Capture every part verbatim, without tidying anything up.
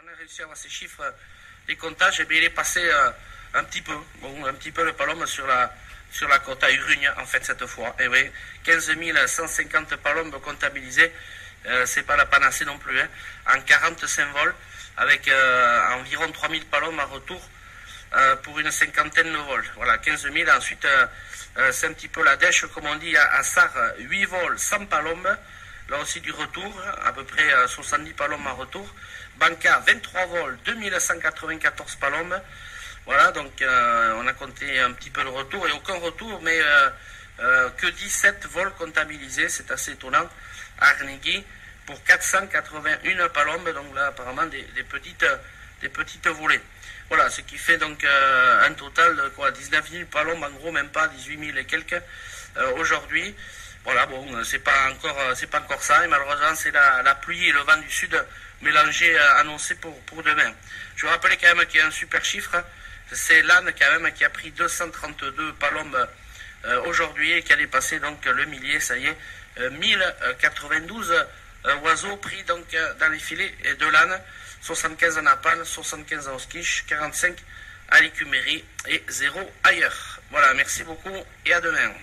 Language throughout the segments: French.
on a réussi à avoir ces chiffres, les comptages, et bien il est passé euh, un petit peu, bon, un petit peu le palombes sur la, sur la côte à Urugne, en fait, cette fois. Et oui, quinze mille cent cinquante palombes comptabilisés, euh, c'est pas la panacée non plus, hein, en quarante-cinq vols, avec euh, environ trois mille palombes en retour euh, pour une cinquantaine de vols. Voilà, quinze mille. Ensuite, euh, euh, c'est un petit peu la dèche, comme on dit, à, à Sarre, huit vols, cent palombes. Là aussi du retour, à peu près euh, soixante-dix palombes en retour. Banca, vingt-trois vols, deux mille cent quatre-vingt-quatorze palombes. Voilà, donc euh, on a compté un petit peu le retour, et aucun retour, mais euh, euh, que dix-sept vols comptabilisés, c'est assez étonnant, à Arnegui, pour quatre cent quatre-vingt-un palombes, donc là apparemment des, des, petites, des petites volées. Voilà, ce qui fait donc euh, un total de quoi, dix-neuf mille palombes, en gros même pas, dix-huit mille et quelques euh, aujourd'hui. Voilà, bon, c'est pas encore, c'est pas encore ça, et malheureusement c'est la, la pluie et le vent du sud mélangés euh, annoncés pour, pour demain. Je vous rappelle quand même qu'il y a un super chiffre, hein. C'est l'âne quand même qui a pris deux cent trente-deux palombes euh, aujourd'hui et qui a dépassé donc le millier, ça y est, euh, mille quatre-vingt-douze euh, oiseaux pris donc euh, dans les filets de l'âne, soixante-quinze en Napalm, soixante-quinze en Skiche, quarante-cinq à l'Écumérie et zéro ailleurs. Voilà, merci beaucoup et à demain.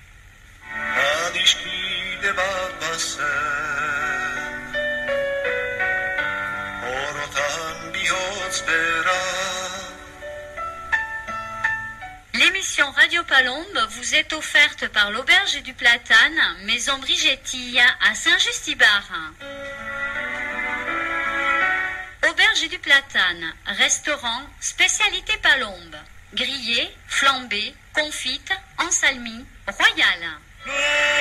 L'émission Radio Palombe vous est offerte par l'Auberge du Platane, Maison Brigettille à Saint-Just-Ibar. Auberge du Platane, restaurant, spécialité Palombe, grillé, flambé, confite, ensalmi, royal.